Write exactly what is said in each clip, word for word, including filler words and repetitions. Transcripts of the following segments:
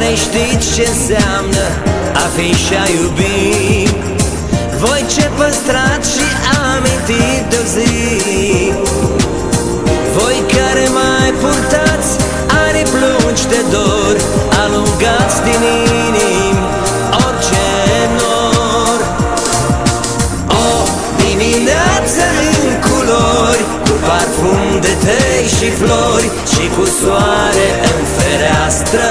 care știți ce înseamnă a fi și a iubi. Voi ce păstrați și amintit de-o zi, voi care mai purtați aripi lungi de dor, alungați din inimi orice nor. O dimineață în culori, cu parfum de tei și flori, și cu soare în fereastră.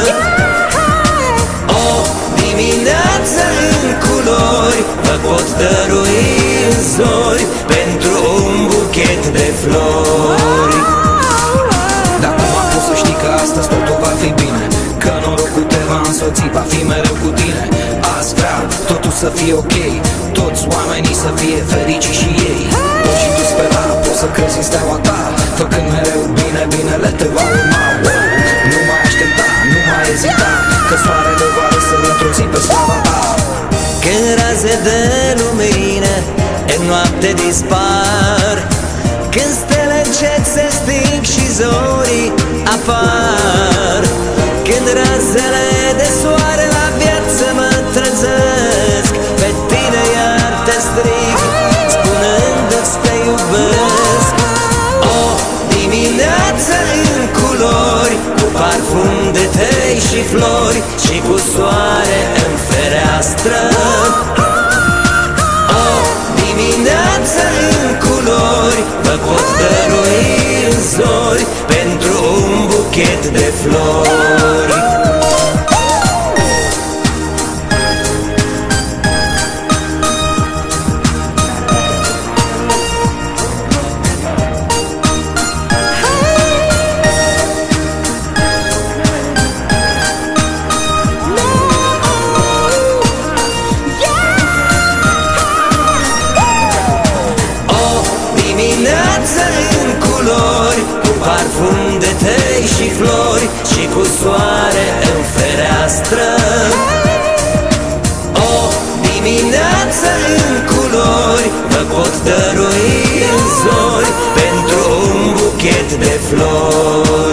O dimineață în culori, vă pot dărui în zori pentru un buchet de flori. Dar cum am pus să știi că astăzi totul va fi bine, că norocul te va însoți, va fi mereu cu tine. Azi vreau totul să fie ok, toți oamenii să fie fericiți și ei. Poți și tu spera, poți să crezi în steaua ta, făcând mereu bine, binele te va urma. Wow, nu mai aștepta, nu mai ezita, că soarele va răsări într-o zi pe slava ta. Când raze de lumină în noapte dispar, când stele încet se sting și zorii apar, când razele de soare la viață mă trezesc, pe tine iar te strig, spunându-ți te iubesc. O dimineață în culori, cu parfum de tei și flori, și cu soare în fereastră. O dimineață în culori, vă pot dărui în zori pentru un buchet de flori. În culori, cu parfum de tei și flori, și cu soare în fereastră. O dimineață în culori, vă pot dărui în zori pentru un buchet de flori.